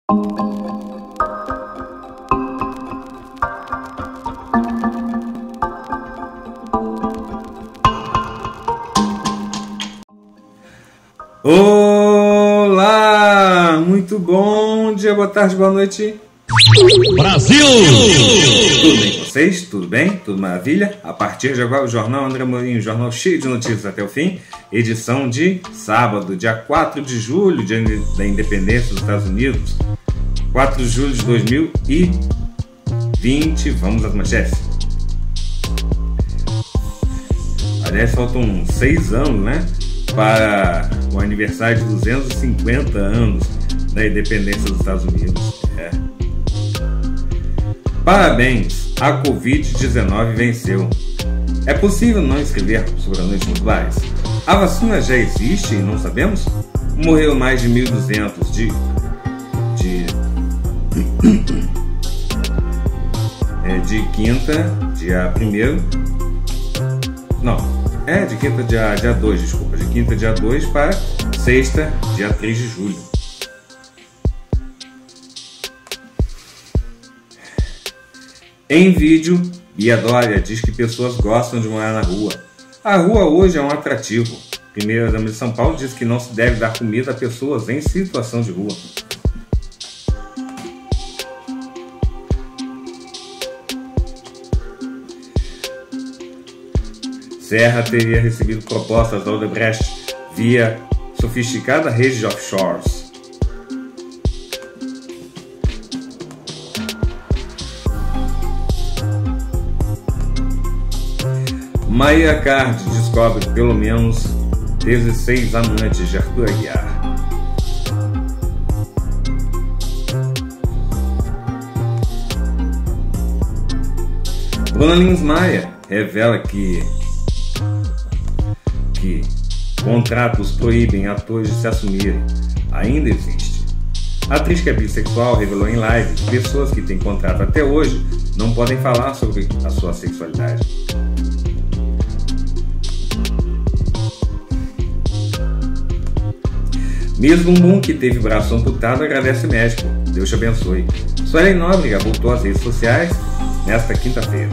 Olá, muito bom dia, boa tarde, boa noite. Brasil! Tudo bem com vocês? Tudo bem? Tudo maravilha? A partir de agora o Jornal André Amorim, jornal cheio de notícias até o fim, edição de sábado, dia 4 de julho, dia da independência dos Estados Unidos, 4 de julho de 2020, vamos às manchetes. Aliás, faltam 6 anos, né, para o aniversário de 250 anos da independência dos Estados Unidos. Parabéns, a Covid-19 venceu. É possível não escrever sobre a noite nos bares? A vacina já existe e não sabemos? Morreu mais de 1.200 de quinta, dia 1º. Não, de quinta, dia 2, desculpa. De quinta, dia 2 para sexta, dia 3 de julho. Em vídeo, Bia Dória diz que pessoas gostam de morar na rua. A rua hoje é um atrativo. Primeira-dama de São Paulo diz que não se deve dar comida a pessoas em situação de rua. Serra teria recebido propostas da Odebrecht via sofisticada rede de offshores. Mayra Card descobre pelo menos 16 amantes de Arthur Aguiar. Bruna Lins Maia revela que contratos proíbem atores de se assumirem. Ainda existe. A atriz que é bissexual revelou em live que pessoas que têm contrato até hoje não podem falar sobre a sua sexualidade. Miss Bumbum, que teve braço amputado, agradece médico. Deus te abençoe. Suelen Nóbrega voltou às redes sociais nesta quinta-feira.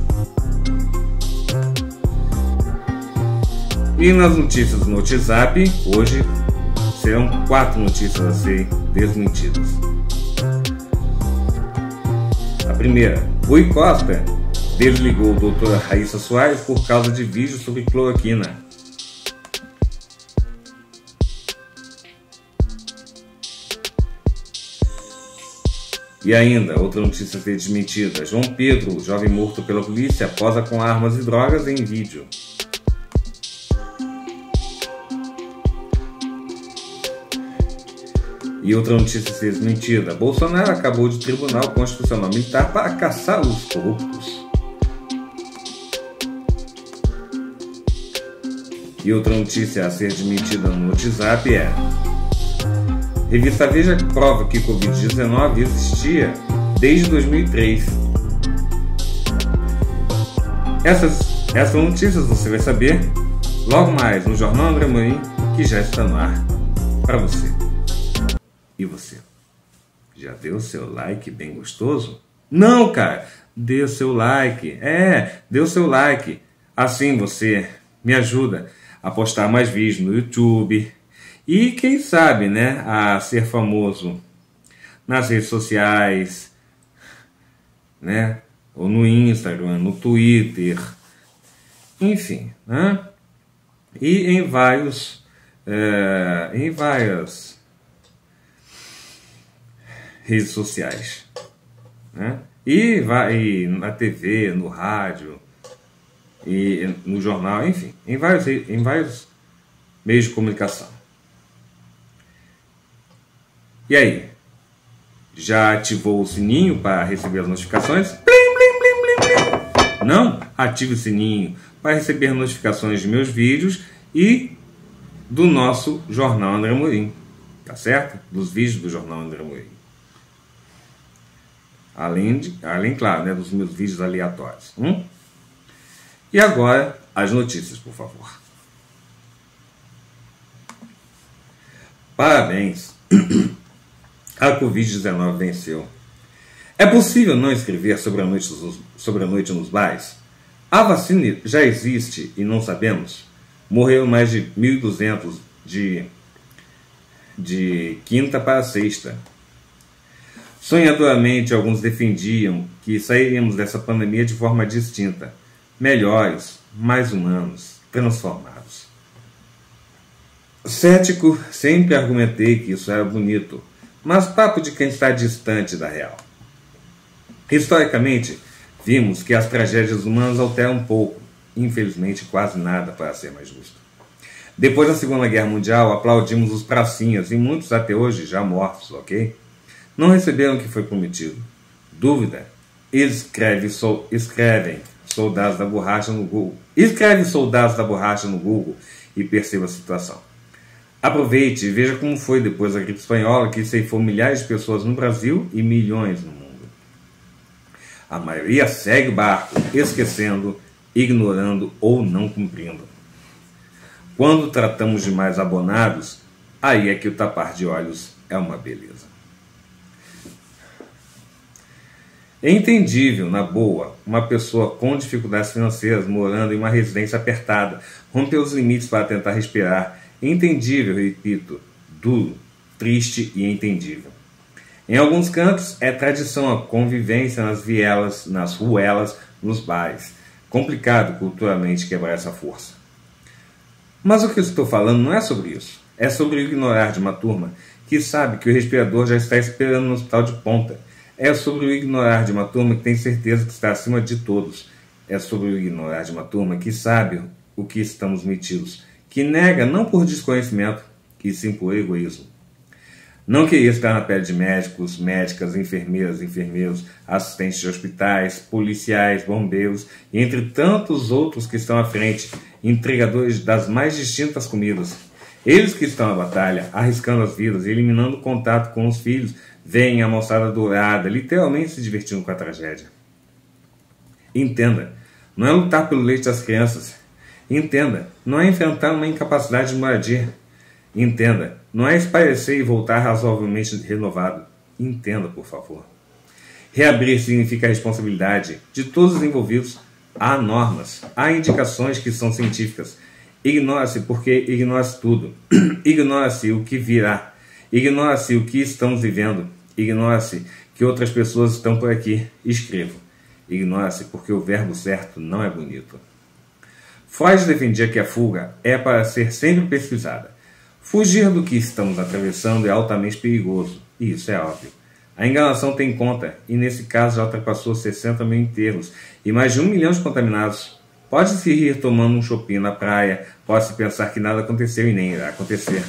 E nas notícias do WhatsApp, hoje serão 4 notícias a serem desmentidas. A primeira, Rui Costa desligou a doutora Raíssa Soares por causa de vídeo sobre cloroquina. E ainda, outra notícia a ser desmentida. João Pedro, jovem morto pela polícia, posa com armas e drogas em vídeo. E outra notícia a ser desmentida. Bolsonaro acabou de Tribunal Constitucional Militar para caçar os corruptos. E outra notícia a ser desmentida no WhatsApp é: Revista Veja prova que Covid-19 existia desde 2003. Essas notícias você vai saber logo mais no Jornal André Amorim, que já está no ar para você. E você? Já deu o seu like bem gostoso? Não, cara! Dê o seu like. Dê o seu like. Assim você me ajuda a postar mais vídeos no YouTube. E quem sabe, né, a ser famoso nas redes sociais, né, ou no Instagram, no Twitter, enfim, né, e em várias redes sociais, né, e na TV, no rádio, e no jornal, enfim, em vários meios de comunicação. E aí, já ativou o sininho para receber as notificações? Blim, blim, blim, blim, blim. Não? Ative o sininho para receber notificações de meus vídeos e do nosso Jornal André Amorim. Tá certo? Dos vídeos do Jornal André Amorim. Além, claro, né, dos meus vídeos aleatórios. E agora, as notícias, por favor. Parabéns. A Covid-19 venceu. É possível não escrever sobre a noite nos bares? A vacina já existe e não sabemos? Morreram mais de 1.200 de quinta para sexta. Sonhadoramente, alguns defendiam que sairíamos dessa pandemia de forma distinta, melhores, mais humanos, transformados. Cético, sempre argumentei que isso era bonito, mas papo de quem está distante da real. Historicamente, vimos que as tragédias humanas alteram um pouco, infelizmente quase nada para ser mais justo. Depois da Segunda Guerra Mundial, aplaudimos os pracinhas e muitos até hoje já mortos, ok? Não receberam o que foi prometido. Dúvida? Escrevem soldados da borracha no Google. Escreve soldados da borracha no Google e perceba a situação. Aproveite e veja como foi depois da gripe espanhola, que ceifou milhares de pessoas no Brasil e milhões no mundo. A maioria segue o barco, esquecendo, ignorando ou não cumprindo. Quando tratamos de mais abonados, aí é que o tapar de olhos é uma beleza. É entendível, na boa, uma pessoa com dificuldades financeiras morando em uma residência apertada, romper os limites para tentar respirar. É entendível, repito, duro, triste e entendível. Em alguns cantos é tradição a convivência nas vielas, nas ruelas, nos bares. Complicado culturalmente quebrar essa força. Mas o que eu estou falando não é sobre isso. É sobre o ignorar de uma turma que sabe que o respirador já está esperando no hospital de ponta. É sobre o ignorar de uma turma que tem certeza que está acima de todos. É sobre o ignorar de uma turma que sabe o que estamos metidos, que nega não por desconhecimento, e sim por egoísmo. Não queria estar na pele de médicos, médicas, enfermeiras, enfermeiros, assistentes de hospitais, policiais, bombeiros, e entre tantos outros que estão à frente, entregadores das mais distintas comidas. Eles que estão na batalha, arriscando as vidas e eliminando o contato com os filhos, veem a moçada dourada, literalmente se divertindo com a tragédia. Entenda, não é lutar pelo leite das crianças. Entenda, não é enfrentar uma incapacidade de moradia. Entenda, não é espairecer e voltar razoavelmente renovado. Entenda, por favor. Reabrir significa a responsabilidade de todos os envolvidos. Há normas, há indicações que são científicas. Ignora-se porque ignora-se tudo. Ignora-se o que virá. Ignora-se o que estamos vivendo. Ignora-se que outras pessoas estão por aqui. Escrevo. Ignora-se porque o verbo certo não é bonito. Freud defendia que a fuga é para ser sempre pesquisada. Fugir do que estamos atravessando é altamente perigoso, e isso é óbvio. A enganação tem conta, e nesse caso já ultrapassou 60 mil enterros e mais de 1 milhão de contaminados. Pode-se rir tomando um chopinho na praia, pode-se pensar que nada aconteceu e nem irá acontecer.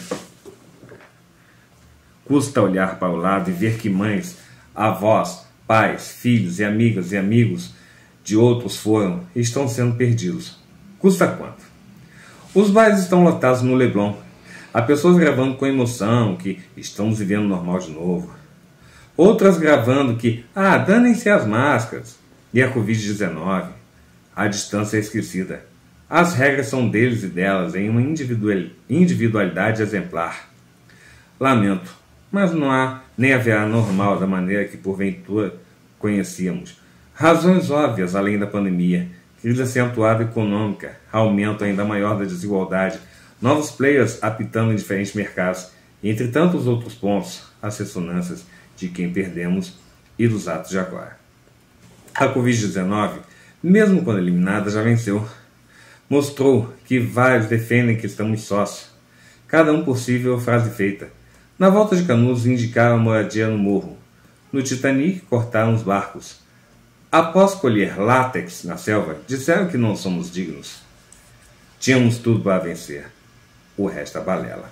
Custa olhar para o lado e ver que mães, avós, pais, filhos e amigas e amigos de outros foram e estão sendo perdidos. Custa quanto? Os bares estão lotados no Leblon. Há pessoas gravando com emoção que estamos vivendo normal de novo. Outras gravando que, danem-se as máscaras. E a Covid-19. A distância é esquecida. As regras são deles e delas em uma individualidade exemplar. Lamento, mas não há nem haverá normal da maneira que porventura conhecíamos. Razões óbvias além da pandemia, crise acentuada econômica, aumento ainda maior da desigualdade, novos players apitando em diferentes mercados, e entre tantos outros pontos, as ressonâncias de quem perdemos e dos atos de agora. A Covid-19, mesmo quando eliminada, já venceu. Mostrou que vários defendem que estamos sós. Cada um possível frase feita. Na volta de Canudos indicaram a moradia no morro. No Titanic cortaram os barcos. Após colher látex na selva, disseram que não somos dignos. Tínhamos tudo para vencer. O resto é balela.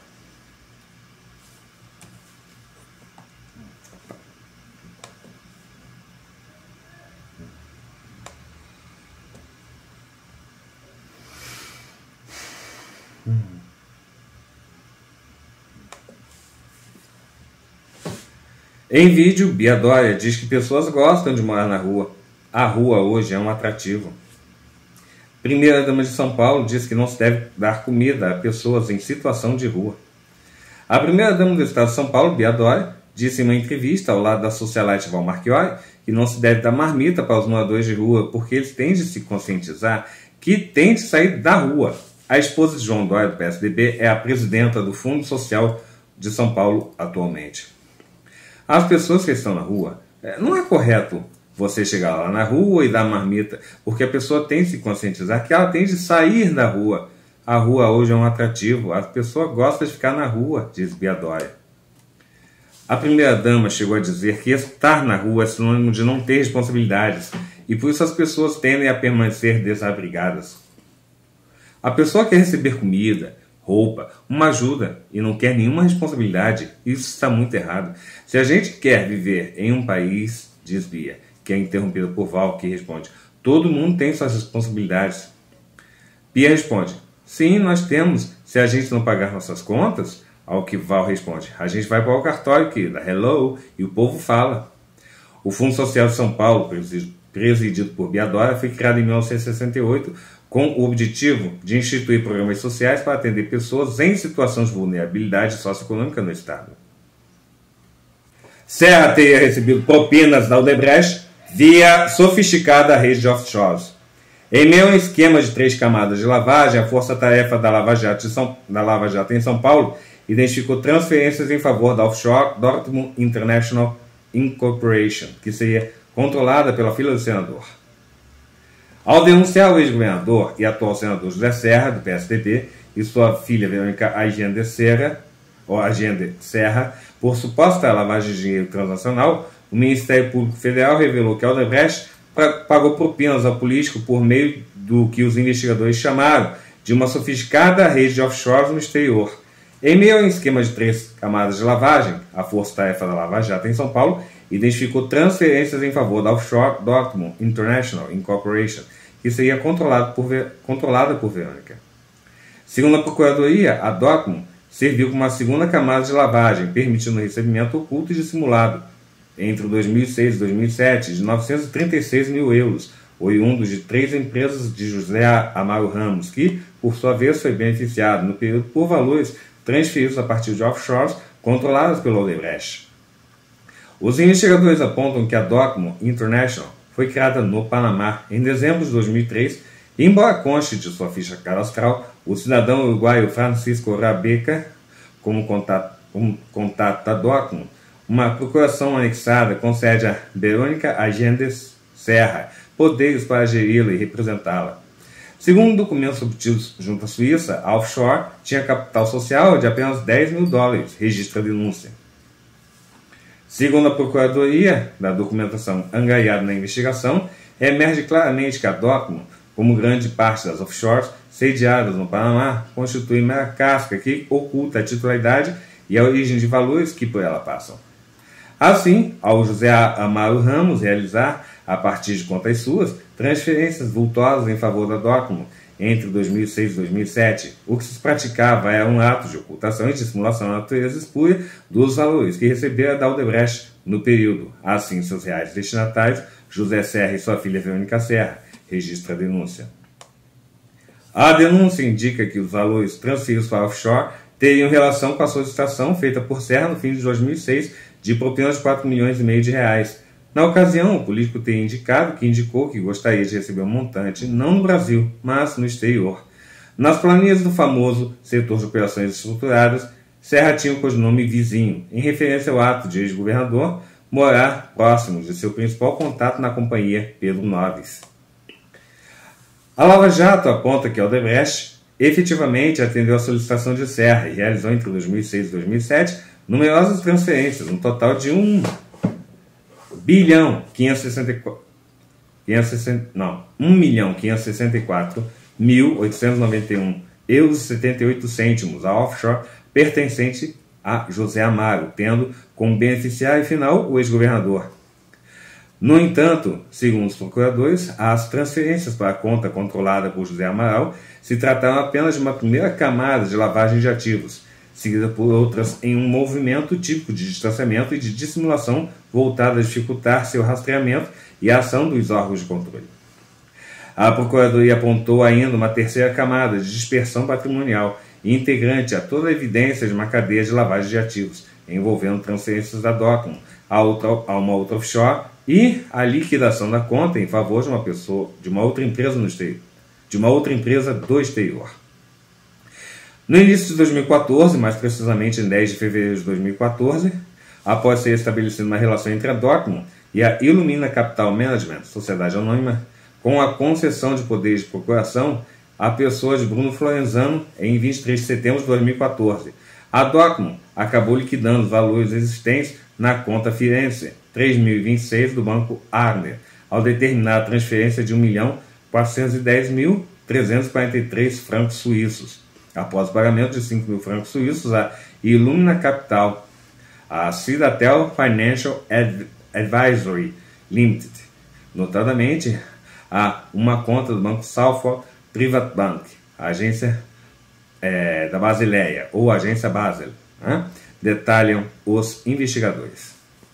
Em vídeo, Bia Dória diz que pessoas gostam de morar na rua. A rua hoje é um atrativo. Primeira-dama de São Paulo diz que não se deve dar comida a pessoas em situação de rua. A primeira-dama do estado de São Paulo, Bia Dória, disse em uma entrevista ao lado da socialite Val Marchiori que não se deve dar marmita para os moradores de rua, porque eles têm de se conscientizar que têm de sair da rua. A esposa de João Dória, do PSDB, é a presidenta do Fundo Social de São Paulo atualmente. As pessoas que estão na rua, não é correto você chegar lá na rua e dar marmita, porque a pessoa tem de se conscientizar que ela tem de sair da rua. A rua hoje é um atrativo, a pessoa gosta de ficar na rua, diz Bia Dória. A primeira-dama chegou a dizer que estar na rua é sinônimo de não ter responsabilidades, e por isso as pessoas tendem a permanecer desabrigadas. A pessoa quer receber comida, roupa, uma ajuda e não quer nenhuma responsabilidade. Isso está muito errado. Se a gente quer viver em um país, diz Bia, que é interrompida por Val, que responde: todo mundo tem suas responsabilidades. Bia responde: sim, nós temos. Se a gente não pagar nossas contas, ao que Val responde: a gente vai para o cartório, querida, hello, e o povo fala. O Fundo Social de São Paulo, presidido por Bia Dória, foi criado em 1968 com o objetivo de instituir programas sociais para atender pessoas em situação de vulnerabilidade socioeconômica no Estado. Serra teria recebido propinas da Odebrecht via sofisticada rede de offshores. Em meio a um esquema de 3 camadas de lavagem, a força-tarefa da Lava Jato em São Paulo identificou transferências em favor da offshore Dortmund International Incorporation, que seria controlada pela filha do senador. Ao denunciar o ex-governador e atual senador José Serra, do PSDB, e sua filha Verônica Allende Serra, por suposta lavagem de dinheiro transnacional, o Ministério Público Federal revelou que a Odebrecht pagou propinas ao político por meio do que os investigadores chamaram de uma sofisticada rede de offshores no exterior. Em meio a um esquema de 3 camadas de lavagem, a força-tarefa da Lava Jato em São Paulo identificou transferências em favor da offshore Dortmund International Incorporation, que seria controlada por Verônica. Segundo a Procuradoria, a Dortmund serviu como uma segunda camada de lavagem, permitindo o recebimento oculto e dissimulado, entre 2006 e 2007, de 936 mil euros, oriundos de 3 empresas de José Amaro Ramos, que, por sua vez, foi beneficiado no período por valores transferidos a partir de offshores controladas pela Odebrecht. Os investigadores apontam que a Dortmund International foi criada no Panamá em dezembro de 2003 e, embora conste de sua ficha cadastral, o cidadão uruguaio Francisco Rabeca, como contato da Dortmund, uma procuração anexada concede a Verônica Allende Serra poderes para geri-la e representá-la. Segundo documentos obtidos junto à Suíça, a offshore tinha capital social de apenas $10 mil, registra a denúncia. Segundo a Procuradoria, da documentação angariada na investigação, emerge claramente que a Dortmund, como grande parte das offshores sediadas no Panamá, constitui mera casca que oculta a titularidade e a origem de valores que por ela passam. Assim, ao José Amaro Ramos realizar, a partir de contas suas, transferências vultosas em favor da Dortmund entre 2006 e 2007, o que se praticava era um ato de ocultação e dissimulação da natureza espúria dos valores que recebera da Odebrecht no período. Assim, seus reais destinatários, José Serra e sua filha Verônica Serra, registra a denúncia. A denúncia indica que os valores transferidos para offshore teriam relação com a solicitação feita por Serra no fim de 2006 de propinas de R$4,5 milhões. Na ocasião, o político teria indicou que gostaria de receber um montante não no Brasil, mas no exterior. Nas planilhas do famoso setor de operações estruturadas, Serra tinha o codinome Vizinho, em referência ao ato de ex-governador morar próximo de seu principal contato na companhia, Pedro Noves. A Lava Jato aponta que a Odebrecht efetivamente atendeu a solicitação de Serra e realizou entre 2006 e 2007 numerosas transferências, um total de €1.564.891,78 a offshore pertencente a José Amaro, tendo como beneficiário final o ex-governador. No entanto, segundo os procuradores, as transferências para a conta controlada por José Amaral se trataram apenas de uma primeira camada de lavagem de ativos, seguida por outras em um movimento típico de distanciamento e de dissimulação voltado a dificultar seu rastreamento e a ação dos órgãos de controle. A Procuradoria apontou ainda uma terceira camada de dispersão patrimonial, integrante a toda a evidência de uma cadeia de lavagem de ativos, envolvendo transferências da Docomo a uma outra offshore e a liquidação da conta em favor de uma outra empresa do exterior. No início de 2014, mais precisamente em 10 de fevereiro de 2014, após ser estabelecida uma relação entre a Docomo e a Illumina Capital Management, sociedade anônima, com a concessão de poderes de procuração à pessoa de Bruno Florenzano em 23 de setembro de 2014, a Docomo acabou liquidando os valores existentes na conta Firenze 3026 do Banco Arner, ao determinar a transferência de 1.410.343 francos suíços, após o pagamento de 5.000 francos suíços à Illumina Capital, a Citadel Financial Advisory Limited, notadamente a uma conta do Banco Southwell Private Bank, a agência da Basileia, ou agência Basel, detalham os investigadores.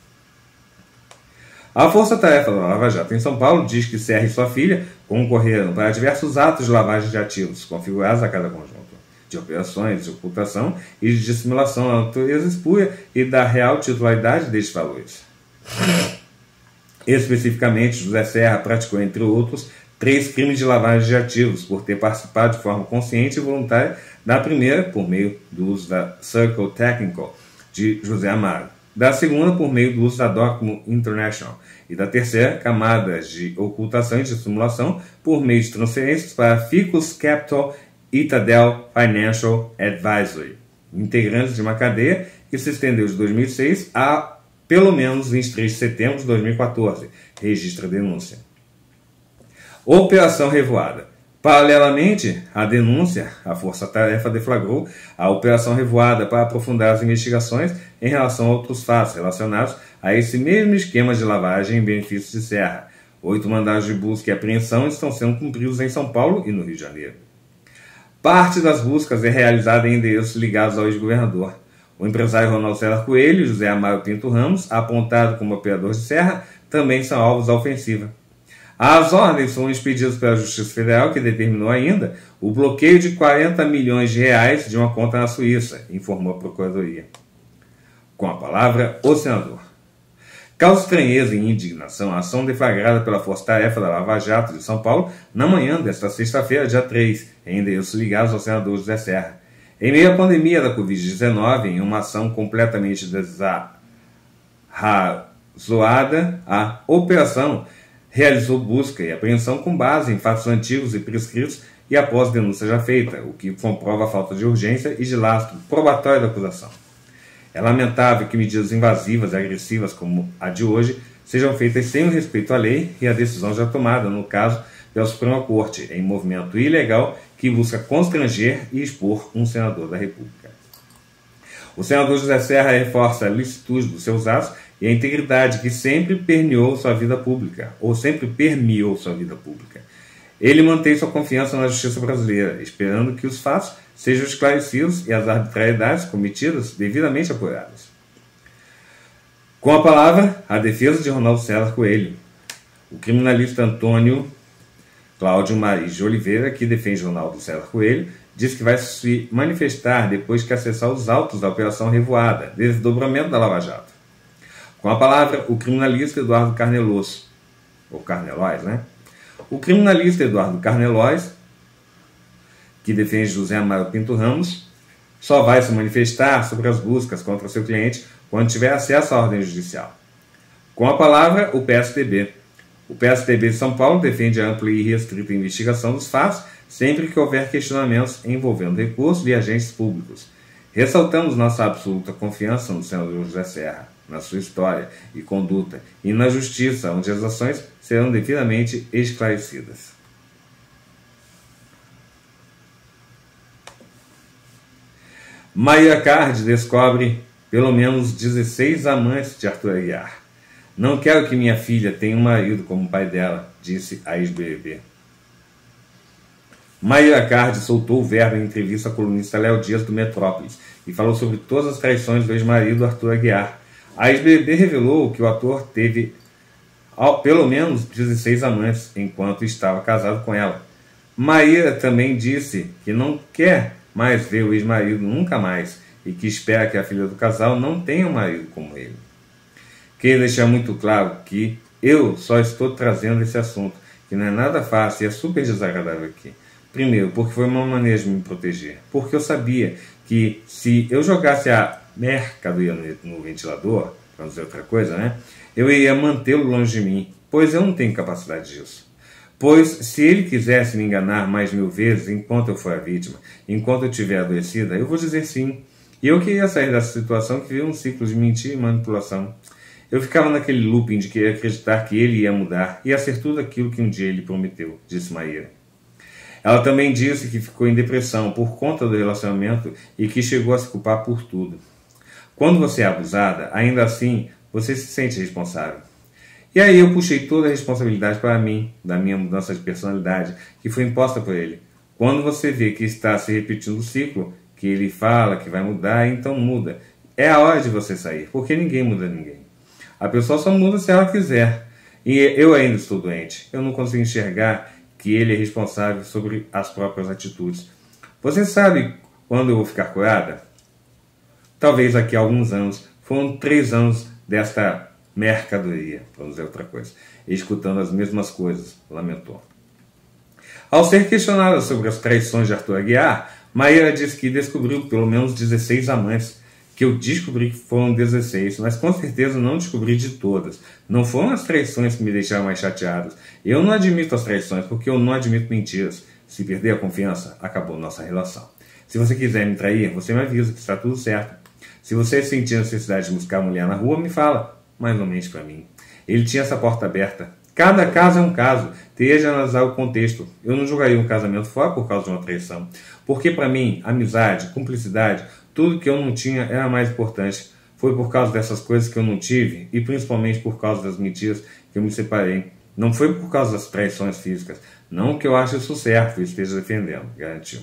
A Força-Tarefa da Lava Jato em São Paulo diz que Serra e sua filha concorreram para diversos atos de lavagem de ativos, configurados a cada conjunto de operações de ocultação e de dissimulação da natureza espúria e da real titularidade destes valores. Especificamente, José Serra praticou, entre outros, 3 crimes de lavagem de ativos, por ter participado de forma consciente e voluntária da primeira, por meio do uso da Circle Technical, de José Amaro, da segunda, por meio do uso da Docomo International, e da terceira, camadas de ocultação e dissimulação, por meio de transferências para Ficus Capital e Citadel Financial Advisory, integrantes de uma cadeia que se estendeu de 2006 a pelo menos 23 de setembro de 2014, registra a denúncia. Operação Revoada. Paralelamente à denúncia, a Força-Tarefa deflagrou a Operação Revoada para aprofundar as investigações em relação a outros fatos relacionados a esse mesmo esquema de lavagem em benefício de Serra. 8 mandados de busca e apreensão estão sendo cumpridos em São Paulo e no Rio de Janeiro. Parte das buscas é realizada em endereços ligados ao ex-governador. O empresário Ronaldo César Coelho e José Amaro Pinto Ramos, apontado como operador de Serra, também são alvos da ofensiva. As ordens foram expedidas pela Justiça Federal, que determinou ainda o bloqueio de 40 milhões de reais de uma conta na Suíça, informou a Procuradoria. Com a palavra, o senador. Causa estranheza e indignação a ação deflagrada pela Força-Tarefa da Lava Jato de São Paulo na manhã desta sexta-feira, dia 3, em endereços ligados ao senador José Serra. Em meio à pandemia da Covid-19, em uma ação completamente desarrazoada, a operação realizou busca e apreensão com base em fatos antigos e prescritos e após denúncia já feita, o que comprova a falta de urgência e de lastro probatório da acusação. É lamentável que medidas invasivas e agressivas como a de hoje sejam feitas sem o respeito à lei e à decisão já tomada, no caso, pela Suprema Corte, em movimento ilegal que busca constranger e expor um senador da República. O senador José Serra reforça a licitude dos seus atos e a integridade que sempre permeou sua vida pública, Ele mantém sua confiança na justiça brasileira, esperando que os fatos sejam esclarecidos e as arbitrariedades cometidas devidamente apuradas. Com a palavra, a defesa de Ronaldo César Coelho. O criminalista Antônio Cláudio Maris de Oliveira, que defende Ronaldo César Coelho, diz que vai se manifestar depois que acessar os autos da Operação Revoada, desdobramento da Lava Jato. Com a palavra, o criminalista Eduardo Carnelois, O criminalista Eduardo Carnelois, que defende José Amaro Pinto Ramos, só vai se manifestar sobre as buscas contra seu cliente quando tiver acesso à ordem judicial. Com a palavra, o PSDB. O PSDB de São Paulo defende a ampla e restrita investigação dos fatos sempre que houver questionamentos envolvendo recursos de agentes públicos. Ressaltamos nossa absoluta confiança no senador José Serra, na sua história e conduta, e na justiça, onde as ações serão devidamente esclarecidas. Mayra Card descobre pelo menos 16 amantes de Arthur Aguiar. Não quero que minha filha tenha um marido como o pai dela, disse a ex-BBB. Mayra Card soltou o verbo em entrevista à colunista Léo Dias do Metrópolis e falou sobre todas as traições do ex-marido Arthur Aguiar. A ex-BBB revelou que o ator teve pelo menos 16 amantes enquanto estava casado com ela. Mayra também disse que não quer mais ver o ex-marido nunca mais e que espera que a filha do casal não tenha um marido como ele. Queria deixar muito claro que eu só estou trazendo esse assunto, que não é nada fácil e é super desagradável aqui. Primeiro, porque foi uma maneira de me proteger. Porque eu sabia que se eu jogasse a mercadoria no ventilador, para não dizer outra coisa, né? Eu iria mantê-lo longe de mim, pois eu não tenho capacidade disso. Pois se ele quisesse me enganar mais 1000 vezes enquanto eu for a vítima, enquanto eu estiver adoecida, eu vou dizer sim. E eu queria sair dessa situação que vira um ciclo de mentira e manipulação. Eu ficava naquele looping de querer acreditar que ele ia mudar, ia ser tudo aquilo que um dia ele prometeu, disse Maíra. Ela também disse que ficou em depressão por conta do relacionamento e que chegou a se culpar por tudo. Quando você é abusada, ainda assim, você se sente responsável. E aí eu puxei toda a responsabilidade para mim, da minha mudança de personalidade, que foi imposta por ele. Quando você vê que está se repetindo o ciclo, que ele fala que vai mudar, então muda. É a hora de você sair, porque ninguém muda ninguém. A pessoa só muda se ela quiser. E eu ainda estou doente. Eu não consigo enxergar que ele é responsável sobre as próprias atitudes. Você sabe quando eu vou ficar curada? Talvez daqui a alguns anos. Foram 3 anos desta mercadoria, para não dizer outra coisa. Escutando as mesmas coisas, lamentou. Ao ser questionada sobre as traições de Arthur Aguiar, Maíra disse que descobriu pelo menos 16 amantes. Que eu descobri que foram 16, mas com certeza não descobri de todas. Não foram as traições que me deixaram mais chateadas. Eu não admito as traições, porque eu não admito mentiras. Se perder a confiança, acabou nossa relação. Se você quiser me trair, você me avisa que está tudo certo. Se você sentir a necessidade de buscar a mulher na rua, me fala. Mas não mente para mim. Ele tinha essa porta aberta. Cada caso é um caso. Teria de analisar o contexto. Eu não julgaria um casamento fora por causa de uma traição. Porque para mim, amizade, cumplicidade, tudo que eu não tinha era mais importante. Foi por causa dessas coisas que eu não tive e principalmente por causa das mentiras que eu me separei. Não foi por causa das traições físicas. Não que eu ache isso certo e esteja defendendo, garantiu.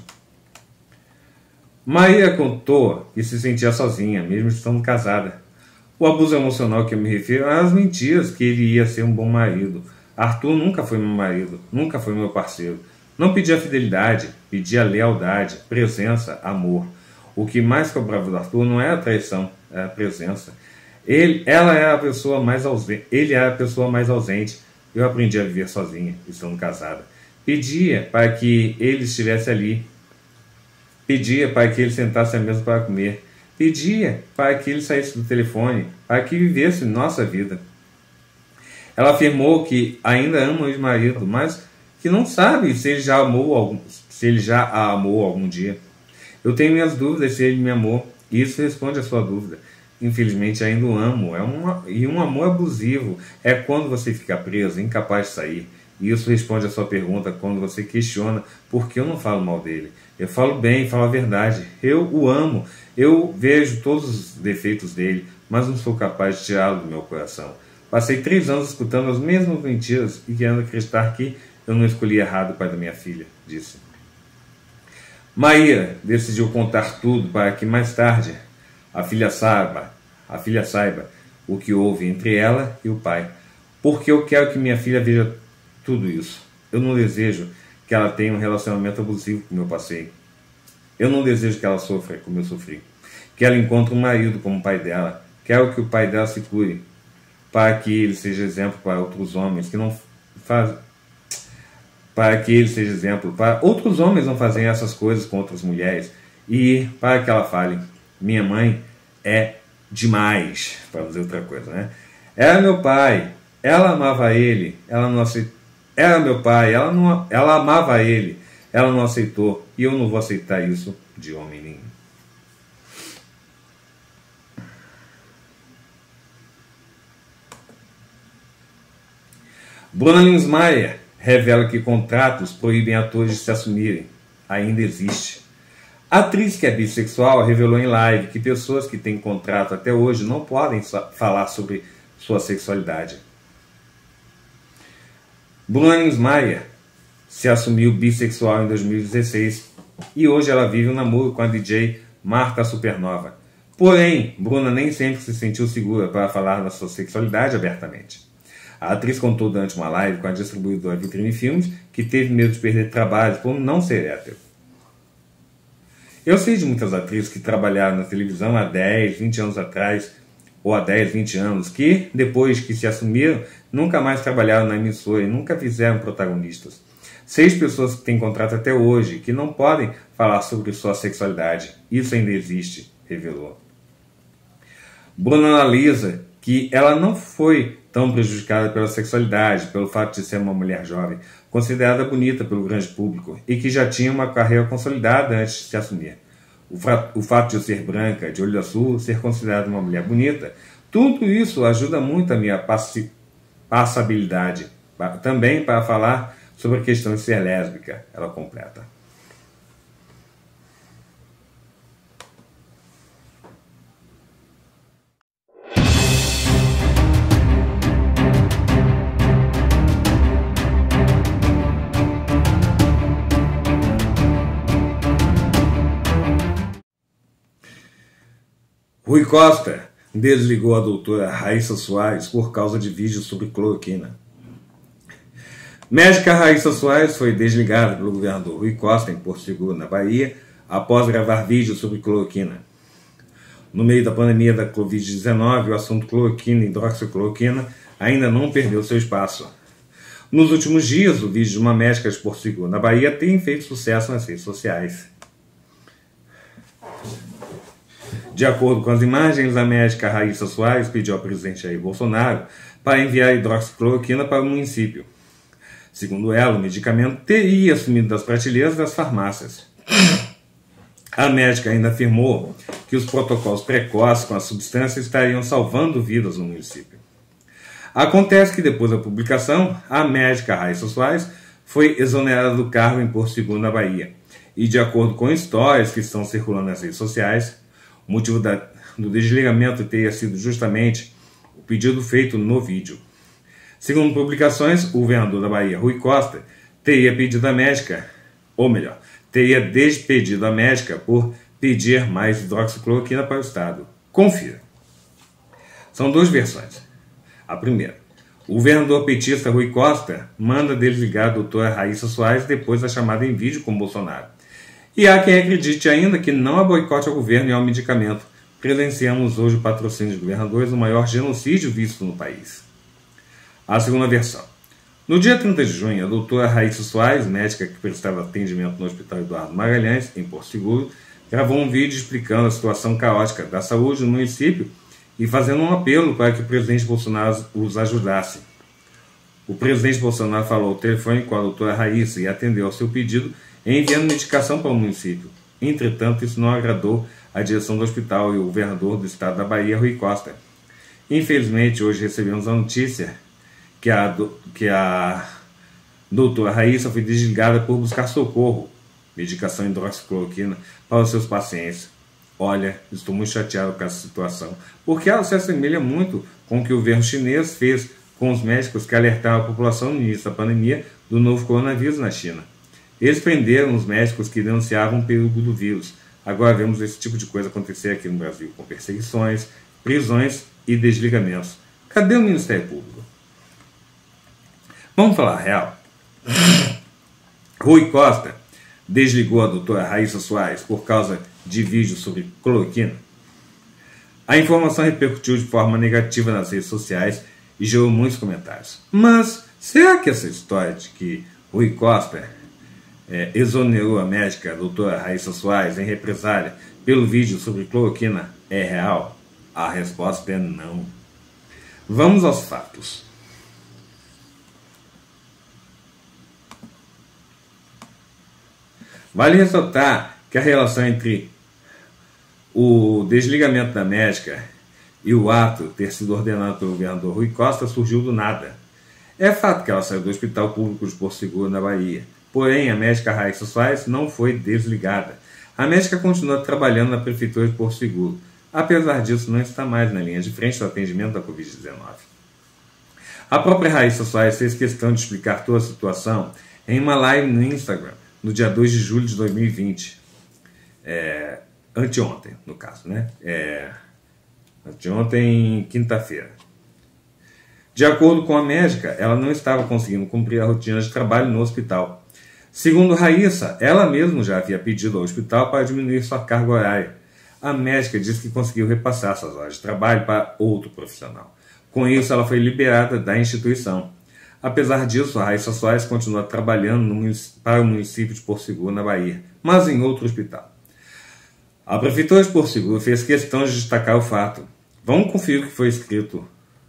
Maíra contou que se sentia sozinha, mesmo estando casada. O abuso emocional que eu me refiro é às mentiras que ele ia ser um bom marido. Arthur nunca foi meu marido, nunca foi meu parceiro. Não pedia fidelidade, pedia lealdade, presença, amor. O que mais cobrava do Arthur não era a traição, era a presença. Ela era a pessoa mais ausente, ele era a pessoa mais ausente. Eu aprendi a viver sozinha, estando casada. Pedia para que ele estivesse ali. Pedia para que ele sentasse à mesa para comer. Pedia para que ele saísse do telefone, para que vivesse nossa vida. Ela afirmou que ainda ama o ex-marido, mas que não sabe se ele já a amou algum dia. Eu tenho minhas dúvidas se ele me amou, e isso responde à sua dúvida. Infelizmente ainda o amo, e um amor abusivo é quando você fica preso, incapaz de sair. E isso responde à sua pergunta quando você questiona por que eu não falo mal dele. Eu falo bem, falo a verdade. Eu o amo, eu vejo todos os defeitos dele, mas não sou capaz de tirá-lo do meu coração. Passei 3 anos escutando as mesmas mentiras e querendo acreditar que eu não escolhi errado o pai da minha filha, disse. Maíra decidiu contar tudo para que mais tarde a filha saiba o que houve entre ela e o pai. Porque eu quero que minha filha veja tudo isso. Eu não desejo que ela tenha um relacionamento abusivo como eu passei. Eu não desejo que ela sofra como eu sofri. Que ela encontre um marido como o pai dela. Quero que o pai dela se cure, para que ele seja exemplo para outros homens que não fazem. Para que ele seja exemplo para outros homens não fazerem essas coisas com outras mulheres. E para que ela fale, minha mãe é demais, para dizer outra coisa, né? Era meu pai, ela amava ele, ela não aceitou. Era meu pai, ela amava ele, ela não aceitou, e eu não vou aceitar isso de homem nenhum. Bruna Linsmeyer revela que contratos proíbem atores de se assumirem. Ainda existe. A atriz que é bissexual revelou em live que pessoas que têm contrato até hoje não podem falar sobre sua sexualidade. Bruna Linsmeyer se assumiu bissexual em 2016 e hoje ela vive um namoro com a DJ Marta Supernova. Porém, Bruna nem sempre se sentiu segura para falar da sua sexualidade abertamente. A atriz contou durante uma live com a distribuidora Vitrine Filmes que teve medo de perder trabalho por não ser hétero. Eu sei de muitas atrizes que trabalharam na televisão há 10, 20 anos atrás, ou há 10, 20 anos, que, depois que se assumiram, nunca mais trabalharam na emissora e nunca fizeram protagonistas. 6 pessoas que têm contrato até hoje, que não podem falar sobre sua sexualidade. Isso ainda existe, revelou. Bruna analisa que ela não foi tão prejudicada pela sexualidade, pelo fato de ser uma mulher jovem, considerada bonita pelo grande público e que já tinha uma carreira consolidada antes de se assumir. O fato de eu ser branca, de olho azul, ser considerada uma mulher bonita, tudo isso ajuda muito a minha passabilidade, também para falar sobre a questão de ser lésbica, ela completa. Rui Costa desligou a doutora Raíssa Soares por causa de vídeos sobre cloroquina. Médica Raíssa Soares foi desligada pelo governador Rui Costa em Porto Seguro, na Bahia, após gravar vídeos sobre cloroquina. No meio da pandemia da Covid-19, o assunto cloroquina e hidroxicloroquina ainda não perdeu seu espaço. Nos últimos dias, o vídeo de uma médica de Porto Seguro, na Bahia, tem feito sucesso nas redes sociais. De acordo com as imagens, a médica Raíssa Soares pediu ao presidente Jair Bolsonaro para enviar hidroxicloroquina para o município. Segundo ela, o medicamento teria sumido das prateleiras das farmácias. A médica ainda afirmou que os protocolos precoces com a substância estariam salvando vidas no município. Acontece que depois da publicação, a médica Raíssa Soares foi exonerada do cargo em Porto Seguro, na Bahia. E de acordo com histórias que estão circulando nas redes sociais, o motivo do desligamento teria sido justamente o pedido feito no vídeo. Segundo publicações, o governador da Bahia, Rui Costa, teria pedido à médica, ou melhor, teria despedido a médica por pedir mais hidroxicloroquina para o estado. Confira. São 2 versões. A primeira, o governador petista Rui Costa manda desligar a doutora Raíssa Soares depois da chamada em vídeo com Bolsonaro. E há quem acredite ainda que não há boicote ao governo e ao medicamento. Presenciamos hoje o patrocínio de governadores, o maior genocídio visto no país. A segunda versão. No dia 30 de junho, a doutora Raíssa Soares, médica que prestava atendimento no Hospital Eduardo Magalhães, em Porto Seguro, gravou um vídeo explicando a situação caótica da saúde no município e fazendo um apelo para que o presidente Bolsonaro os ajudasse. O presidente Bolsonaro falou ao telefone com a doutora Raíssa e atendeu ao seu pedido, enviando medicação para o município. Entretanto, isso não agradou a direção do hospital e o governador do estado da Bahia, Rui Costa. Infelizmente, hoje recebemos a notícia que a doutora Raíssa foi desligada por buscar socorro, medicação hidroxicloroquina, para os seus pacientes. Olha, estou muito chateado com essa situação, porque ela se assemelha muito com o que o governo chinês fez com os médicos que alertaram a população no início da pandemia do novo coronavírus na China. Eles prenderam os médicos que denunciavam o perigo do vírus. Agora vemos esse tipo de coisa acontecer aqui no Brasil, com perseguições, prisões e desligamentos. Cadê o Ministério Público? Vamos falar a real? Rui Costa desligou a doutora Raíssa Soares por causa de vídeos sobre cloroquina. A informação repercutiu de forma negativa nas redes sociais e gerou muitos comentários. Mas será que essa história de que Rui Costa exonerou a médica a doutora Raíssa Soares em represália pelo vídeo sobre cloroquina é real? A resposta é não. Vamos aos fatos. Vale ressaltar que a relação entre o desligamento da médica e o ato ter sido ordenado pelo governador Rui Costa surgiu do nada. É fato que ela saiu do Hospital Público de Porto Seguro, na Bahia. Porém, a médica Raíssa Soares não foi desligada. A médica continua trabalhando na Prefeitura de Porto Seguro. Apesar disso, não está mais na linha de frente do atendimento da Covid-19. A própria Raíssa Soares fez questão de explicar toda a situação em uma live no Instagram, no dia 2 de julho de 2020. Anteontem, no caso, né? Anteontem, quinta-feira. De acordo com a médica, ela não estava conseguindo cumprir a rotina de trabalho no hospital. Segundo Raíssa, ela mesma já havia pedido ao hospital para diminuir sua carga horária. A médica disse que conseguiu repassar suas horas de trabalho para outro profissional. Com isso, ela foi liberada da instituição. Apesar disso, Raíssa Soares continua trabalhando para o município de Porto Seguro, na Bahia, mas em outro hospital. A Prefeitura de Porto Seguro fez questão de destacar o fato. Vamos conferir o que foi escrito.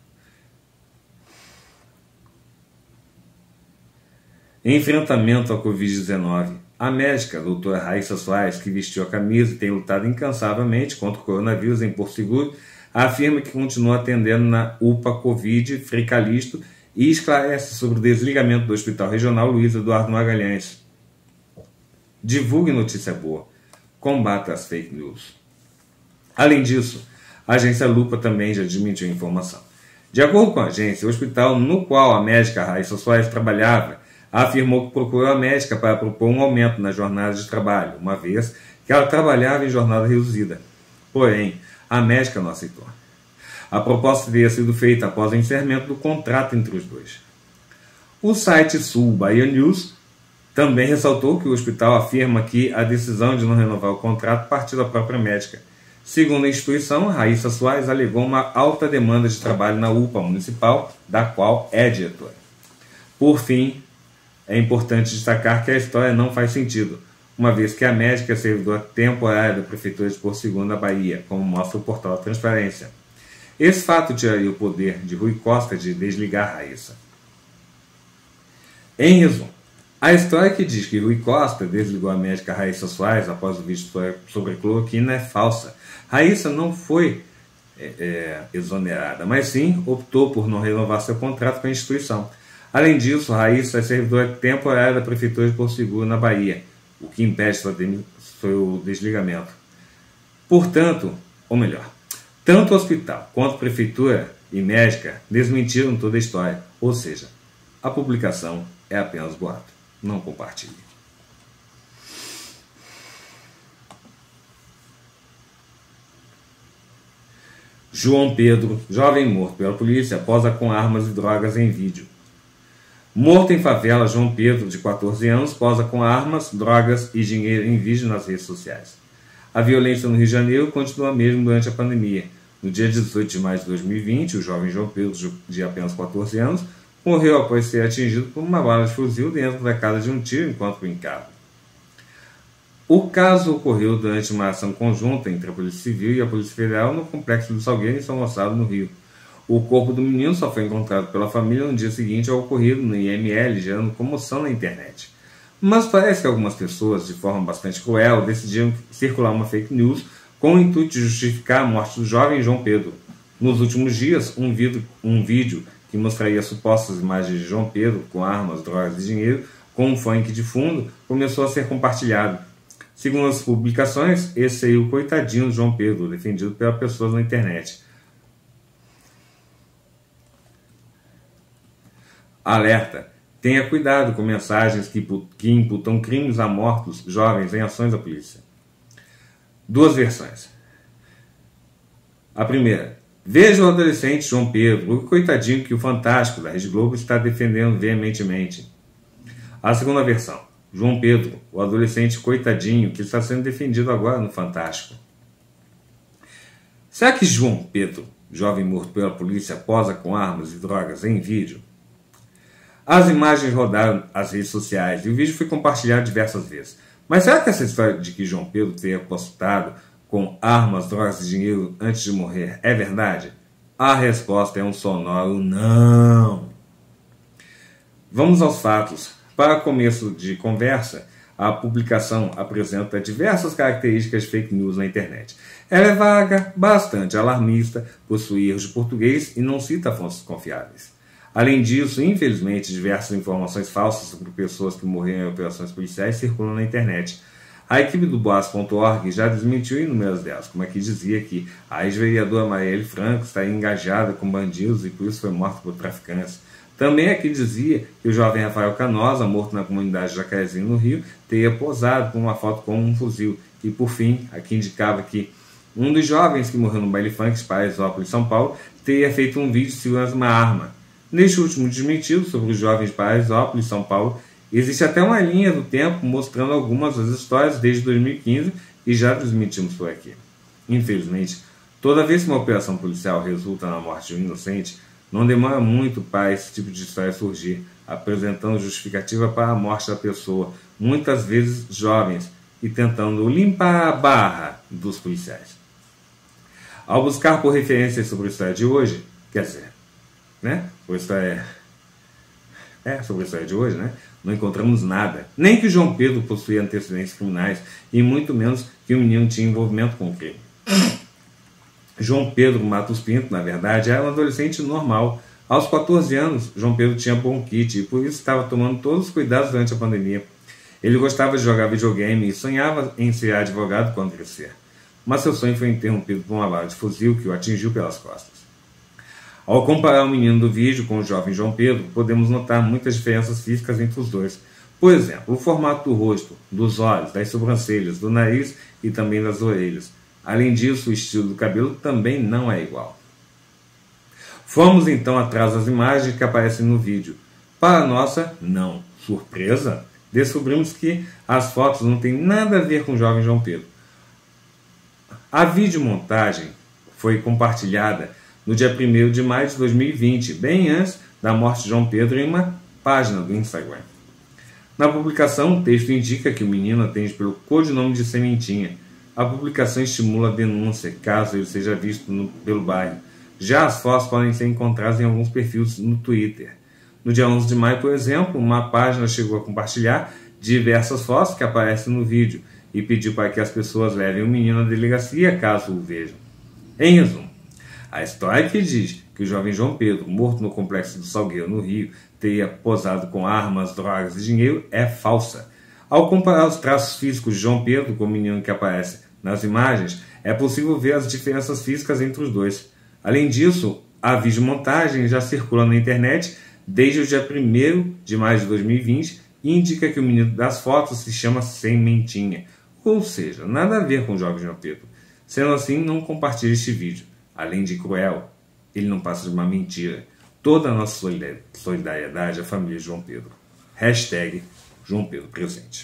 Enfrentamento à Covid-19. A médica, a doutora Raíssa Soares, que vestiu a camisa e tem lutado incansavelmente contra o coronavírus em Porto Seguro, afirma que continua atendendo na UPA Covid Frei Calixto e esclarece sobre o desligamento do Hospital Regional Luiz Eduardo Magalhães. Divulgue notícia boa. Combata as fake news. Além disso, a agência Lupa também já desmentiu a informação. De acordo com a agência, o hospital no qual a médica Raíssa Soares trabalhava afirmou que procurou a médica para propor um aumento na jornada de trabalho, uma vez que ela trabalhava em jornada reduzida. Porém, a médica não aceitou. A proposta teria sido feita após o encerramento do contrato entre os dois. O site Sul Bahia News também ressaltou que o hospital afirma que a decisão de não renovar o contrato partiu da própria médica. Segundo a instituição, Raíssa Soares alegou uma alta demanda de trabalho na UPA municipal, da qual é diretora. Por fim, é importante destacar que a história não faz sentido, uma vez que a médica é servidora temporária da Prefeitura de Porto Seguro, na Bahia, como mostra o portal da Transparência. Esse fato tiraria o poder de Rui Costa de desligar Raíssa. Em resumo, a história que diz que Rui Costa desligou a médica Raíssa Soares após o vídeo sobre cloroquina é falsa. Raíssa não foi exonerada, mas sim optou por não renovar seu contrato com a instituição. Além disso, Raíssa é servidora temporária da Prefeitura de Porto Seguro, na Bahia, o que impede seu desligamento. Portanto, ou melhor, tanto o hospital quanto a Prefeitura e médica desmentiram toda a história, ou seja, a publicação é apenas boato. Não compartilhe. João Pedro, jovem morto pela polícia, posa com armas e drogas em vídeo. Morto em favela, João Pedro, de 14 anos, posa com armas, drogas e dinheiro em vídeo nas redes sociais. A violência no Rio de Janeiro continua mesmo durante a pandemia. No dia 18 de maio de 2020, o jovem João Pedro, de apenas 14 anos, morreu após ser atingido por uma bala de fuzil dentro da casa de um tio enquanto brincava. O caso ocorreu durante uma ação conjunta entre a Polícia Civil e a Polícia Federal no Complexo do Salgueiro, em São Gonçalo, no Rio. O corpo do menino só foi encontrado pela família no dia seguinte ao ocorrido no IML, gerando comoção na internet. Mas parece que algumas pessoas, de forma bastante cruel, decidiram circular uma fake news com o intuito de justificar a morte do jovem João Pedro. Nos últimos dias, um vídeo que mostraria supostas imagens de João Pedro com armas, drogas e dinheiro, com um funk de fundo, começou a ser compartilhado. Segundo as publicações, esse seria o coitadinho de João Pedro, defendido pelas pessoas na internet. Alerta! Tenha cuidado com mensagens que imputam crimes a mortos jovens em ações da polícia. Duas versões. A primeira. Veja o adolescente João Pedro, o coitadinho que o Fantástico da Rede Globo está defendendo veementemente. A segunda versão. João Pedro, o adolescente coitadinho que está sendo defendido agora no Fantástico. Será que João Pedro, jovem morto pela polícia, posa com armas e drogas em vídeo? As imagens rodaram as redes sociais e o vídeo foi compartilhado diversas vezes. Mas será que essa história de que João Pedro teria postado com armas, drogas e dinheiro antes de morrer é verdade? A resposta é um sonoro não. Vamos aos fatos. Para começo de conversa, a publicação apresenta diversas características de fake news na internet. Ela é vaga, bastante alarmista, possui erros de português e não cita fontes confiáveis. Além disso, infelizmente, diversas informações falsas sobre pessoas que morreram em operações policiais circulam na internet. A equipe do Boas.org já desmentiu inúmeras delas, como aqui dizia que a ex-vereadora Marielle Franco está engajada com bandidos e por isso foi morta por traficantes. Também aqui dizia que o jovem Rafael Canosa, morto na comunidade de Jacarezinho, no Rio, teria posado com uma foto com um fuzil. E por fim, aqui indicava que um dos jovens que morreu no baile funk de Paraisópolis, São Paulo, teria feito um vídeo segurando uma arma. Neste último desmentido sobre os jovens de Paraisópolis, São Paulo, Existe até uma linha do tempo mostrando algumas das histórias desde 2015 e já transmitimos por aqui. Infelizmente, toda vez que uma operação policial resulta na morte de um inocente, não demora muito para esse tipo de história surgir, apresentando justificativa para a morte da pessoa, muitas vezes jovens, e tentando limpar a barra dos policiais. Ao buscar por referências sobre a história de hoje, quer dizer, sobre a história de hoje, não encontramos nada. Nem que o João Pedro possuía antecedentes criminais e muito menos que o menino tinha envolvimento com o crime. João Pedro Matos Pinto, na verdade, era um adolescente normal. Aos 14 anos, João Pedro tinha bronquite e por isso estava tomando todos os cuidados durante a pandemia. Ele gostava de jogar videogame e sonhava em ser advogado quando crescer. Mas seu sonho foi interrompido por uma bala de fuzil que o atingiu pelas costas. Ao comparar o menino do vídeo com o jovem João Pedro, podemos notar muitas diferenças físicas entre os dois. Por exemplo, o formato do rosto, dos olhos, das sobrancelhas, do nariz e também das orelhas. Além disso, o estilo do cabelo também não é igual. Fomos então atrás das imagens que aparecem no vídeo. Para nossa, não, surpresa, descobrimos que as fotos não têm nada a ver com o jovem João Pedro. A videomontagem foi compartilhada no dia 1º de maio de 2020, bem antes da morte de João Pedro, em uma página do Instagram. Na publicação, o texto indica que o menino atende pelo codinome de Sementinha. A publicação estimula a denúncia, caso ele seja visto pelo bairro. Já as fotos podem ser encontradas em alguns perfis no Twitter. No dia 11 de maio, por exemplo, uma página chegou a compartilhar diversas fotos que aparecem no vídeo e pediu para que as pessoas levem o menino à delegacia caso o vejam. Em resumo, a história que diz que o jovem João Pedro, morto no complexo do Salgueiro, no Rio, teria posado com armas, drogas e dinheiro é falsa. Ao comparar os traços físicos de João Pedro com o menino que aparece nas imagens, é possível ver as diferenças físicas entre os dois. Além disso, a videomontagem já circula na internet desde o dia 1º de maio de 2020 e indica que o menino das fotos se chama Sementinha, ou seja, nada a ver com o jovem João Pedro. Sendo assim, não compartilhe este vídeo. Além de cruel, ele não passa de uma mentira. Toda a nossa solidariedade à família de João Pedro. # João Pedro presente.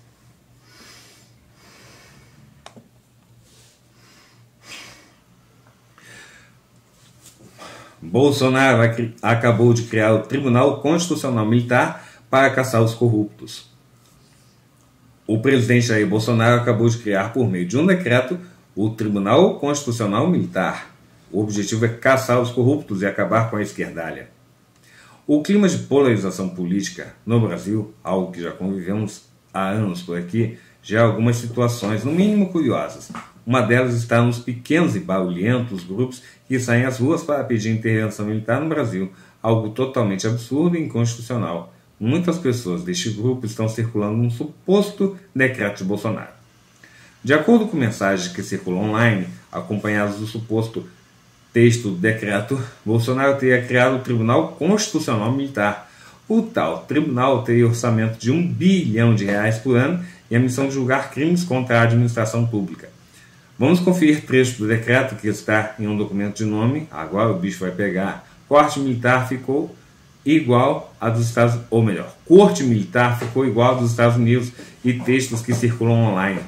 Bolsonaro acabou de criar o Tribunal Constitucional Militar para caçar os corruptos. O presidente Jair Bolsonaro acabou de criar, por meio de um decreto, o Tribunal Constitucional Militar. O objetivo é caçar os corruptos e acabar com a esquerdalha. O clima de polarização política no Brasil, algo que já convivemos há anos por aqui, gera algumas situações, no mínimo curiosas. Uma delas está nos pequenos e barulhentos grupos que saem às ruas para pedir intervenção militar no Brasil, algo totalmente absurdo e inconstitucional. Muitas pessoas deste grupo estão circulando um suposto decreto de Bolsonaro. De acordo com mensagens que circulam online, acompanhadas do suposto texto do decreto, Bolsonaro teria criado o Tribunal Constitucional Militar. O tal tribunal teria orçamento de R$1 bilhão por ano e a missão de julgar crimes contra a administração pública. Vamos conferir trecho do decreto que está em um documento de nome, agora o bicho vai pegar, Corte Militar ficou igual a dos Estados, ou melhor, Corte Militar ficou igual a dos Estados Unidos e textos que circulam online.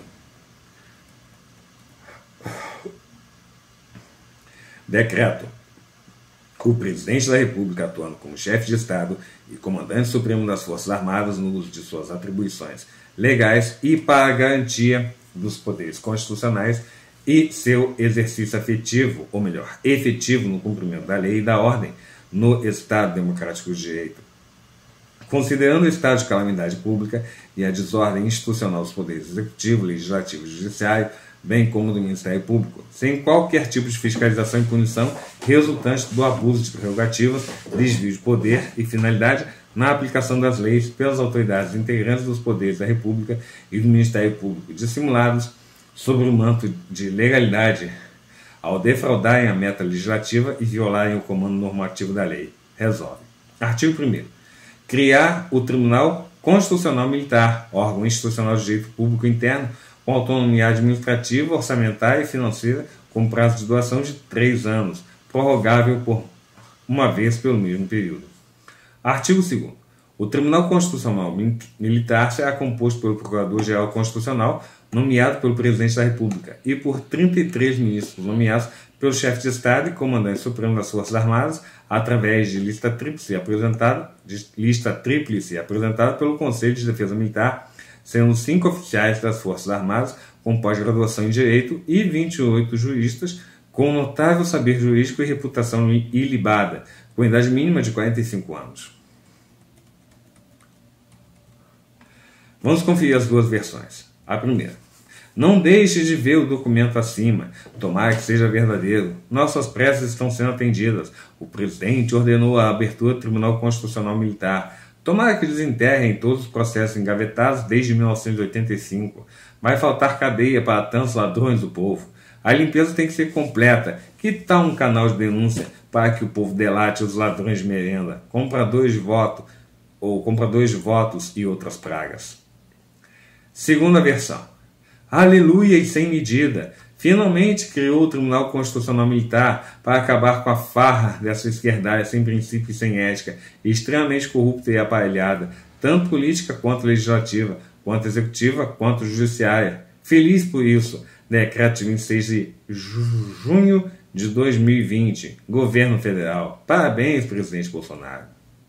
Decreto. O presidente da República, atuando como chefe de Estado e comandante supremo das Forças Armadas no uso de suas atribuições legais e para a garantia dos poderes constitucionais e seu exercício efetivo, ou melhor, efetivo no cumprimento da lei e da ordem no Estado Democrático de Direito. Considerando o estado de calamidade pública e a desordem institucional dos poderes executivo, legislativo e judiciário, bem como do Ministério Público, sem qualquer tipo de fiscalização e punição resultante do abuso de prerrogativas, desvio de poder e finalidade na aplicação das leis pelas autoridades integrantes dos poderes da República e do Ministério Público, dissimulados sob o manto de legalidade, ao defraudarem a meta legislativa e violarem o comando normativo da lei. Resolve. Artigo 1º. Criar o Tribunal Constitucional Militar, órgão institucional de direito público interno, com autonomia administrativa, orçamentária e financeira, com prazo de duração de 3 anos, prorrogável por uma vez pelo mesmo período. Artigo 2º. O Tribunal Constitucional Militar será composto pelo Procurador-Geral Constitucional, nomeado pelo Presidente da República, e por 33 ministros nomeados pelo chefe de Estado e comandante supremo das Forças Armadas, através de lista tríplice apresentada pelo Conselho de Defesa Militar, sendo 5 oficiais das Forças Armadas com pós-graduação em Direito e 28 juristas com notável saber jurídico e reputação ilibada, com idade mínima de 45 anos. Vamos conferir as duas versões. A primeira. Não deixe de ver o documento acima. Tomara que seja verdadeiro. Nossas preces estão sendo atendidas. O presidente ordenou a abertura do Tribunal Constitucional Militar. Tomara que desenterrem todos os processos engavetados desde 1985. Vai faltar cadeia para tantos ladrões do povo. A limpeza tem que ser completa. Que tal um canal de denúncia para que o povo delate os ladrões de merenda, compradores de votos e outras pragas? Segunda versão. Aleluia e sem medida. Finalmente criou o Tribunal Constitucional Militar para acabar com a farra dessa esquerdalha sem princípio e sem ética, extremamente corrupta e aparelhada, tanto política quanto legislativa, quanto executiva, quanto judiciária. Feliz por isso. Decreto de 26 de junho de 2020. Governo Federal. Parabéns, presidente Bolsonaro.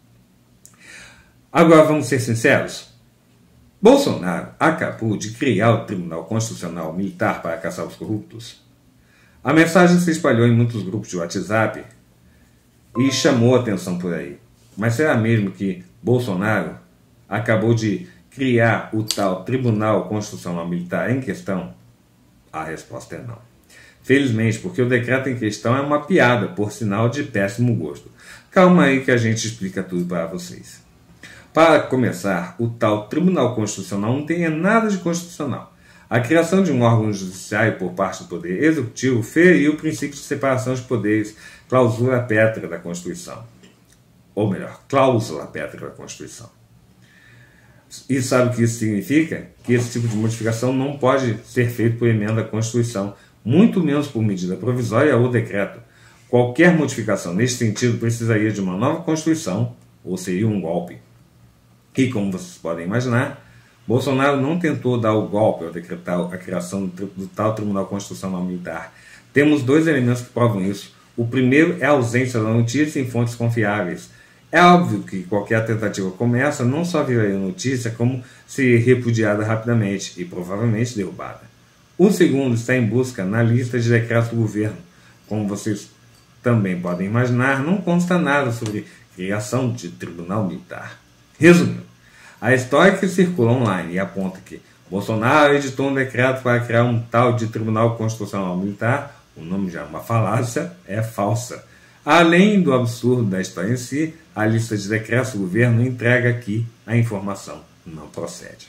Agora vamos ser sinceros. Bolsonaro acabou de criar o Tribunal Constitucional Militar para caçar os corruptos. A mensagem se espalhou em muitos grupos de WhatsApp e chamou a atenção por aí. Mas será mesmo que Bolsonaro acabou de criar o tal Tribunal Constitucional Militar em questão? A resposta é não. Felizmente, porque o decreto em questão é uma piada, por sinal de péssimo gosto. Calma aí que a gente explica tudo para vocês. Para começar, o tal Tribunal Constitucional não tem nada de constitucional. A criação de um órgão judiciário por parte do Poder Executivo feriu o princípio de separação de poderes, cláusula pétrea da Constituição. Ou melhor, cláusula pétrea da Constituição. E sabe o que isso significa? Que esse tipo de modificação não pode ser feito por emenda à Constituição, muito menos por medida provisória ou decreto. Qualquer modificação nesse sentido precisaria de uma nova Constituição, ou seria um golpe. E, como vocês podem imaginar, Bolsonaro não tentou dar o golpe ao decretar a criação do tal Tribunal Constitucional Militar. Temos dois elementos que provam isso. O primeiro é a ausência da notícia em fontes confiáveis. É óbvio que qualquer tentativa começa não só viraria notícia, como seria repudiada rapidamente e provavelmente derrubada. O segundo está em busca na lista de decretos do governo. Como vocês também podem imaginar, não consta nada sobre criação de tribunal militar. Resumindo, a história que circula online e aponta que Bolsonaro editou um decreto para criar um tal de Tribunal Constitucional Militar, o nome já é uma falácia, é falsa. Além do absurdo da história em si, a lista de decretos do governo entrega aqui a informação não procede.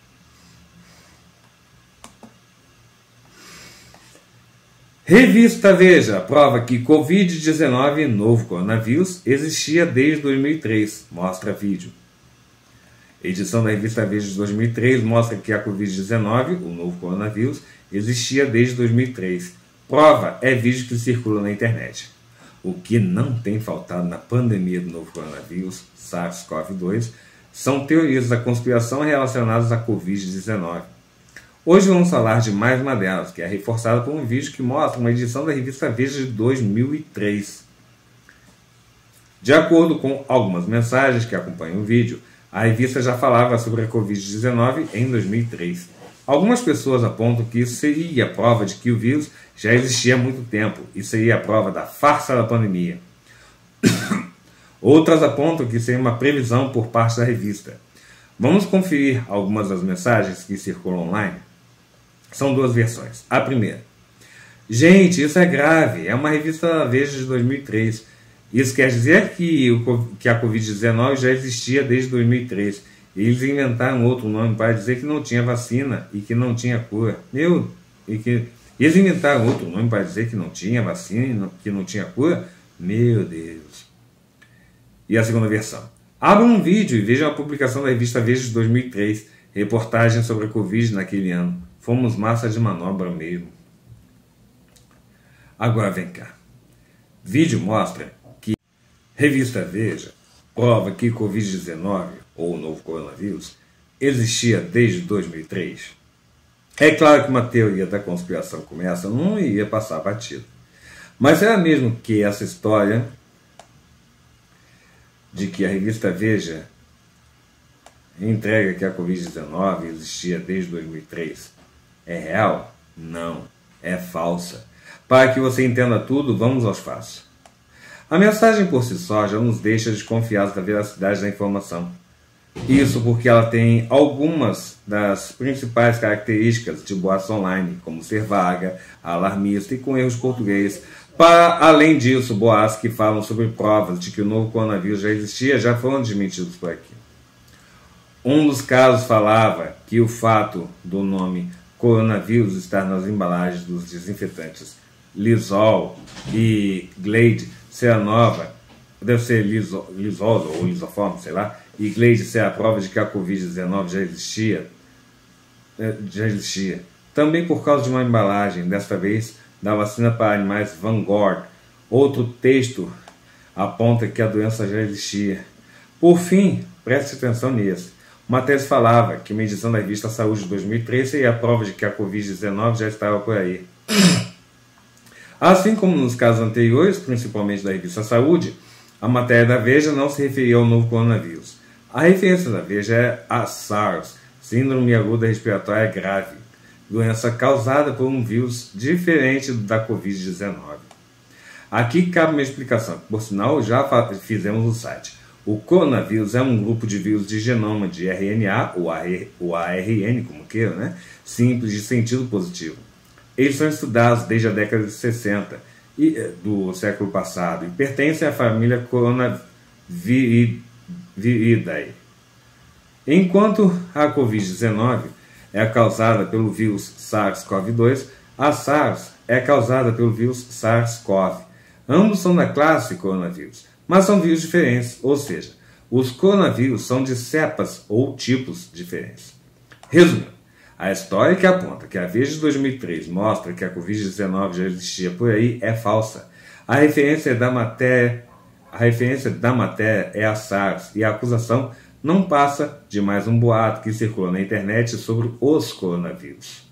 Revista Veja prova que Covid-19, novo coronavírus, existia desde 2003, mostra vídeo. Edição da Revista Veja de 2003 mostra que a Covid-19, o novo coronavírus, existia desde 2003. Prova é vídeo que circula na internet. O que não tem faltado na pandemia do novo coronavírus, SARS-CoV-2, são teorias da conspiração relacionadas à Covid-19. Hoje vamos falar de mais uma delas, que é reforçada por um vídeo que mostra uma edição da Revista Veja de 2003. De acordo com algumas mensagens que acompanham o vídeo, a revista já falava sobre a Covid-19 em 2003. Algumas pessoas apontam que isso seria a prova de que o vírus já existia há muito tempo e seria a prova da farsa da pandemia. Outras apontam que seria uma previsão por parte da revista. Vamos conferir algumas das mensagens que circulam online? São duas versões. A primeira. Gente, isso é grave. É uma revista Veja de 2003. Isso quer dizer que a Covid-19 já existia desde 2003. Eles inventaram outro nome para dizer que não tinha vacina e que não tinha cura. Eles inventaram outro nome para dizer que não tinha vacina e que não tinha cura? Meu Deus. E a segunda versão. Abra um vídeo e veja a publicação da revista Veja de 2003. Reportagem sobre a Covid naquele ano. Fomos massa de manobra mesmo. Agora vem cá. Vídeo mostra que Revista Veja prova que Covid-19, ou o novo coronavírus, existia desde 2003? É claro que uma teoria da conspiração como essa não ia passar batido. Mas será mesmo que essa história de que a revista Veja entrega que a Covid-19 existia desde 2003 é real? Não, é falsa. Para que você entenda tudo, vamos aos fatos. A mensagem por si só já nos deixa desconfiados da veracidade da informação. Isso porque ela tem algumas das principais características de boatos online, como ser vaga, alarmista e com erros de português. Para além disso, boatos que falam sobre provas de que o novo coronavírus já existia já foram desmentidos por aqui. Um dos casos falava que o fato do nome coronavírus estar nas embalagens dos desinfetantes Lysol e Glade ser a nova, deve ser Lysol ou Lisoform, sei lá, e Glade ser a prova de que a Covid-19 já existia. Também por causa de uma embalagem, desta vez da vacina para animais Vanguard. Outro texto aponta que a doença já existia. Por fim, preste atenção nisso. Uma tese falava que uma edição da revista Saúde de 2003 seria a prova de que a Covid-19 já estava por aí. Assim como nos casos anteriores, principalmente da revista Saúde, a matéria da Veja não se referia ao novo coronavírus. A referência da Veja é a SARS, Síndrome Aguda Respiratória Grave, doença causada por um vírus diferente da Covid-19. Aqui cabe uma explicação, por sinal já fizemos no site. O coronavírus é um grupo de vírus de genoma de RNA, ou ARN, como queira, né? Simples de sentido positivo. Eles são estudados desde a década de 60 do século passado e pertencem à família Coronaviridae. Enquanto a Covid-19 é causada pelo vírus SARS-CoV-2, a SARS é causada pelo vírus SARS-CoV. Ambos são da classe coronavírus, mas são vírus diferentes, ou seja, os coronavírus são de cepas ou tipos diferentes. Resumindo, a história que aponta que a Veja de 2003 mostra que a Covid-19 já existia por aí é falsa. A referência da matéria é a SARS e a acusação não passa de mais um boato que circula na internet sobre os coronavírus.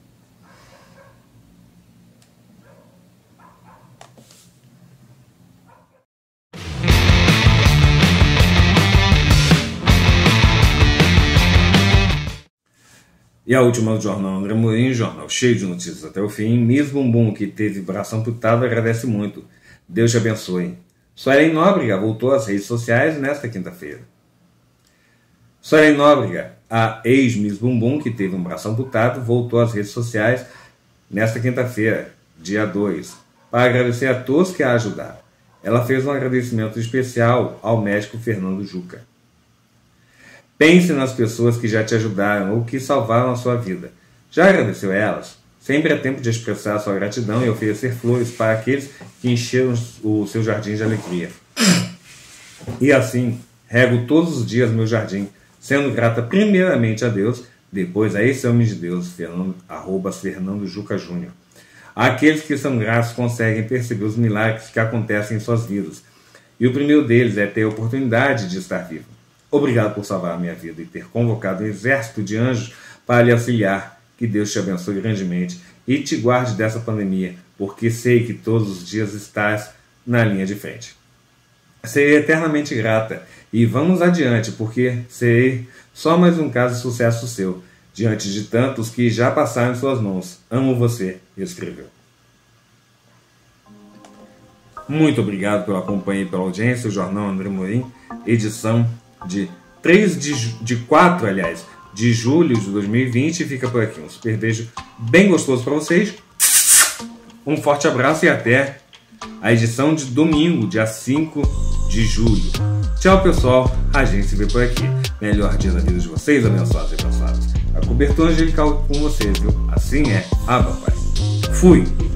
E a última do jornal André Morim, jornal cheio de notícias até o fim. Miss Bumbum, que teve bração amputado, agradece muito. Deus te abençoe. Suelen Nóbrega voltou às redes sociais nesta quinta-feira. Suelen Nóbrega, a ex-Miss Bumbum, que teve um braço amputado, voltou às redes sociais nesta quinta-feira, dia 2, para agradecer a todos que a ajudaram. Ela fez um agradecimento especial ao médico Fernando Juca. Pense nas pessoas que já te ajudaram ou que salvaram a sua vida. Já agradeceu a elas? Sempre é tempo de expressar a sua gratidão e oferecer flores para aqueles que encheram o seu jardim de alegria. E assim, rego todos os dias meu jardim, sendo grata primeiramente a Deus, depois a esse homem de Deus, @Fernando Juca Júnior. Aqueles que são gratos conseguem perceber os milagres que acontecem em suas vidas. E o primeiro deles é ter a oportunidade de estar vivo. Obrigado por salvar a minha vida e ter convocado um exército de anjos para lhe auxiliar. Que Deus te abençoe grandemente e te guarde dessa pandemia, porque sei que todos os dias estás na linha de frente. Serei eternamente grata e vamos adiante, porque serei só mais um caso de sucesso seu, diante de tantos que já passaram em suas mãos. Amo você, escreveu. Muito obrigado pela companhia e pela audiência. O Jornal André Morim, edição de 4 de julho de 2020. Fica por aqui. Um super beijo bem gostoso para vocês. Um forte abraço e até a edição de domingo, dia 5 de julho. Tchau, pessoal. A gente se vê por aqui. Melhor dia da vida de vocês, abençoados e abençoados. A cobertura angelical com vocês, viu? Assim é. Papai. Fui.